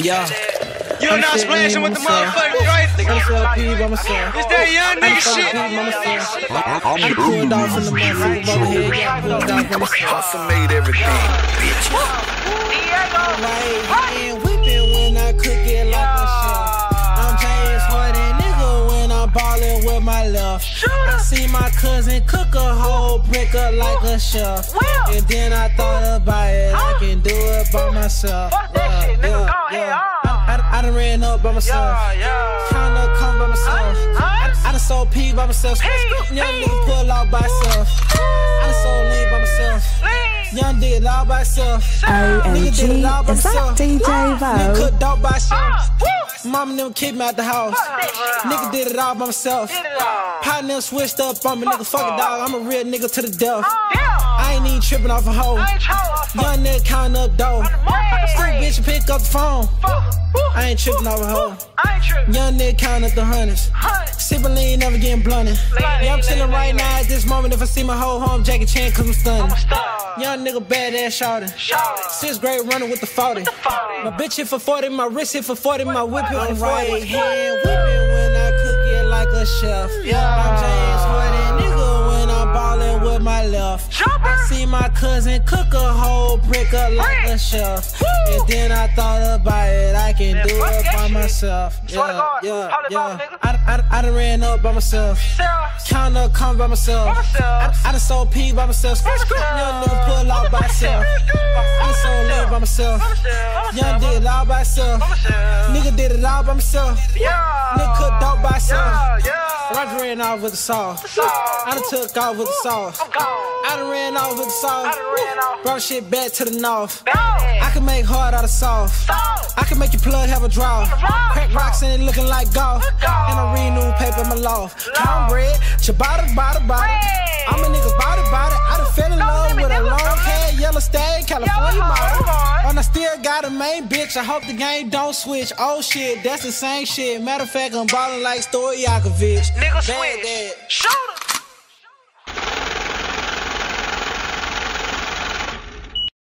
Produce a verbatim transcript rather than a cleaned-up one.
Yeah. You're not splashing with the motherfuckers, right? It's that young nigga shit. I'm pulled off in the motherfucker over here. Got pulled off in the Hustle made everything, bitch. Right hand whipping when I cook it like a chef. I'm James Harden, nigga, when I'm ballin' with my left. I see my cousin cook a whole brick up like a chef. And then I thought about it, I can do it by myself. Yeah, yeah, yeah. I, I, I done ran up by myself. Kinda come by myself. I, I done sold P by myself. Young nigga pull out by myself. I done sold lean by myself. Young did it all by himself. Nigga did it all by himself. D J Nigga cooked dope by himself. Mama never kicked me out the house. Nigga did it all by myself. Pot never switched up on me, nigga. Fuck a dog. I'm a real nigga to the death. I ain't even tripping off a hoe. Young nigga counting up dough. Still bitch pick up the phone. I ain't tripping off a hoe. Young nigga counting up the hundreds. Sippin' lean, never getting blunted. Yeah, I'm chillin' right now at this moment. If I see my hoe home, Jackie Chan, cause I'm stunning. Young nigga badass shoutin'. Sixth grade running with the forty. My bitch hit for forty, my wrist hit for forty, my whip hit for forty. Right hand whippin' when I cook it like a chef. I'm James Harden, nigga, when I'm ballin' with my left. I see my cousin cook a whole brick up like a chef. And then I thought about it, I can do it by myself. Yeah, yeah, yeah. I, I, I done ran up by myself. Count up, come by myself. I, I done sold P by myself. Young nigga pull out by myself. I done sold lean by myself. Young did it all by myself. Nigga did it all by myself. Nigga cooked dope by myself. Rodji ran off with the sauce. I done took off with the sauce. I done ran off with the sauce. Brought shit back to the north. I can make hard out of soft. I can make your plug have a draw. Crack rocks in it looking like golf. And I read newspaper in my loft. Cornbread, ciabatta, bada, bada. I'm a nigga body, body. I done fell in love with a long hair, yellow stag, California model. And I still got a main bitch. I hope the game don't switch. Oh shit, that's the same shit. Matter of fact, I'm ballin' like Stojakovic. Nigga switch. Shoot